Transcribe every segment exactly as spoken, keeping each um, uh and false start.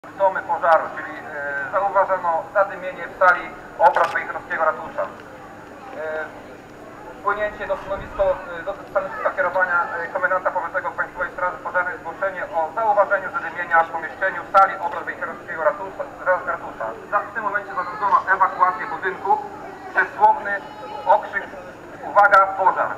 Domy pożaru, czyli e, zauważono zadymienie w sali obrad wejherowskiego ratusza. E, wpłynięcie do stanowisko, do stanowiska kierowania komendanta powiatowego Państwowej Straży Pożarnej zgłoszenie o zauważeniu zadymienia w pomieszczeniu sali obrad wejherowskiego ratusza. ratusza. W tym momencie zarządzono ewakuację budynku przez słowny okrzyk: uwaga, pożar!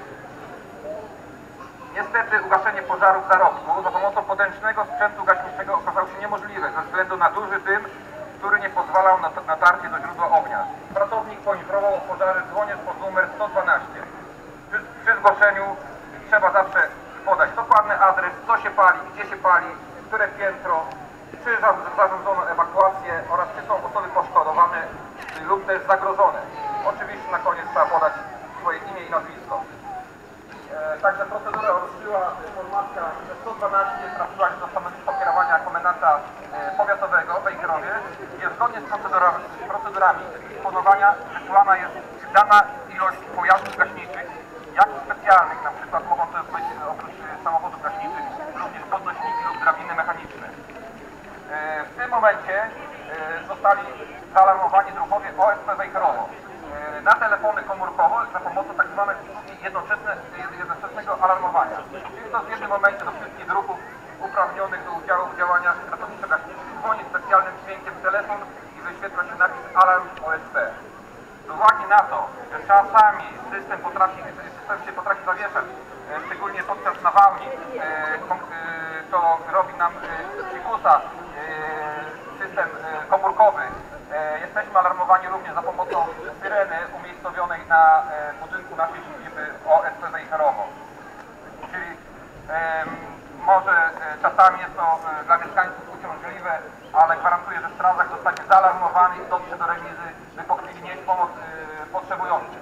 Niestety ugaszenie pożaru w Zarobku za pomocą podręcznego sprzętu gaśniczego okazało się niemożliwe ze względu na duży dym, który nie pozwalał na natarcie do źródła ognia. Pracownik poinformował o pożarze, dzwoniąc pod numer sto dwanaście. Przy, przy zgłoszeniu trzeba zawsze podać dokładny adres, co się pali, gdzie się pali, które piętro, czy zarządzono ewakuację oraz czy są osoby poszkodowane lub też zagrożone. Oczywiście na koniec trzeba podać swoje imię i nazwisko. Także procedura ruszyła, informacja, że sto dwanaście trafiła się do stanowiska kierowania komendanta powiatowego w Wejherowie, gdzie zgodnie z procedurami, z procedurami dysponowania wysłana jest dana ilość pojazdów gaśniczych, jak i specjalnych, na przykład mogą to być oprócz samochodów gaśniczych również podnośniki lub drabiny mechaniczne. W tym momencie zostali zaalarmowani druhowie O S P Wejherowo na telefony komórkowe za pomocą tak zwanej jednoczesne, jednoczesnego alarmowania. Czyli to w jednym momencie do wszystkich druhów uprawnionych do udziału w działaniach ratowniczo-gaśniczych dzwoni specjalnym dźwiękiem telefon i wyświetla się napis alarm O S P. Z uwagi na to, że czasami system, potrafi, system się potrafi zawieszać, szczególnie podczas nawałnic, to robi nam psikusa system komórkowy. Jesteśmy alarmowani również za pomocą syreny umiejscowionej na budynku naszej siedziby O S P Wejherowo. Czyli e, może czasami jest to dla mieszkańców uciążliwe, ale gwarantuję, że strażak zostanie zaalarmowany i dotrze do remizy, by po chwili nieść pomoc e, potrzebującym.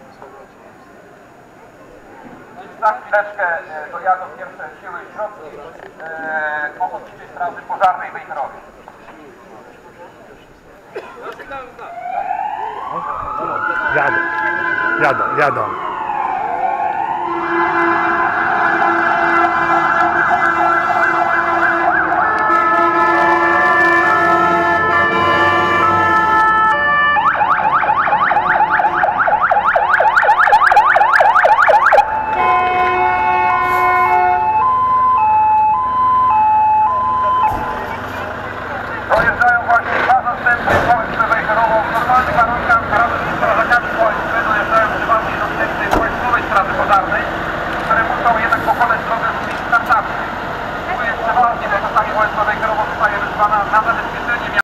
Za chwileczkę dojadą pierwsze siły i środki e, Ochotniczej Straży Pożarnej w Wejherowie. Jadą, jadą, jadą. Dojeżdżają właśnie dwa zastępy O S P Wejherowo w normalnych warunkach razem z strażakami O S P dojeżdżają prywatnie zastępy Państwowej Straży Pożarnej, które muszą jednak pokonać drogę z miejsc tartacznych. Tu jest przeważnie, bo czasami O S P Wejherowo zostaje wezwana na zabezpieczenie